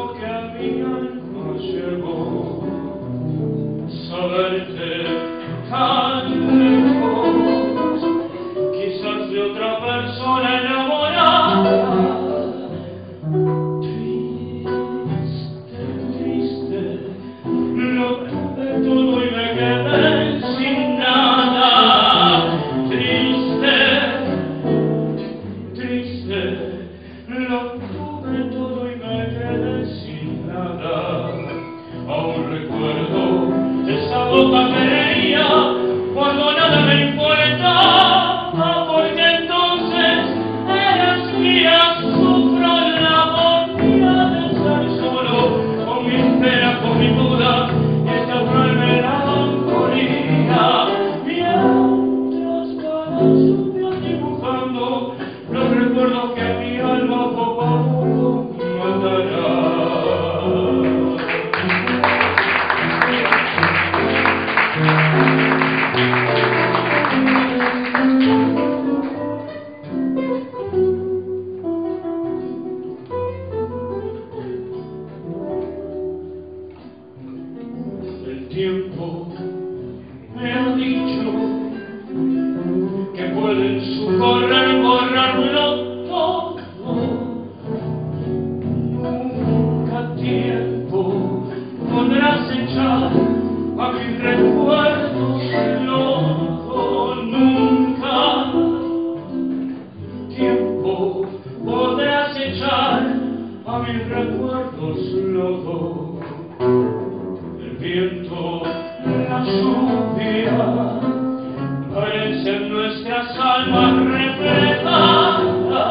recuerdo que a mi alma llegó saberte tan lejos, quizás de otra persona enamorada. Triste, triste, lo tuve todo y me quedé sin nada. Triste, triste, lo tuve todo y me quedé sin nada. Aún recuerdo esa boca que reía cuando nada me importaba, porque entonces eras mía. Sufro la agonía de estar solo, con mi pena, con mi duda y esta cruel melancolía. Mientras para subir dibujando los recuerdos que mi alma poco a poco matará. El tiempo me ha dicho que puede en su correr borrarlo todo. Nunca tiempo podrás echar a mis recuerdos loco. Nunca tiempo podrás echar a mis recuerdos loco. El viento, la lluvia, parecen nuestras almas reflejadas.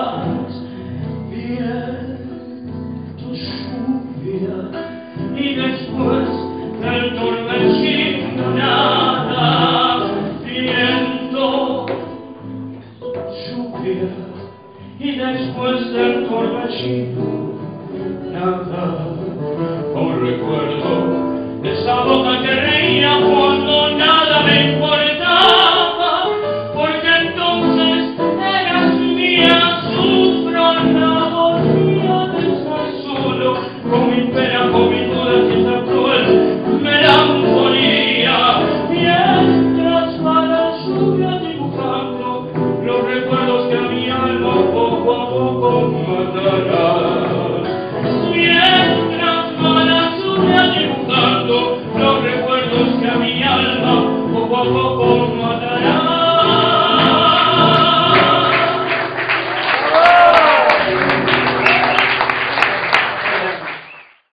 Viento, lluvia, y después del torbellino nada. Viento, lluvia, y después del torbellino nada. Aún recuerdo esa boca que reía cuando nada me importaba, porque entonces eras mía. Sufro la agonía de estar solo, con mi pena, con mi duda y esa cruel melancolía. Mientras va la lluvia dibujando los recuerdos que a mi alma poco a poco matará. Mientras va la lluvia dibujando los recuerdos que a mi alma poco a poco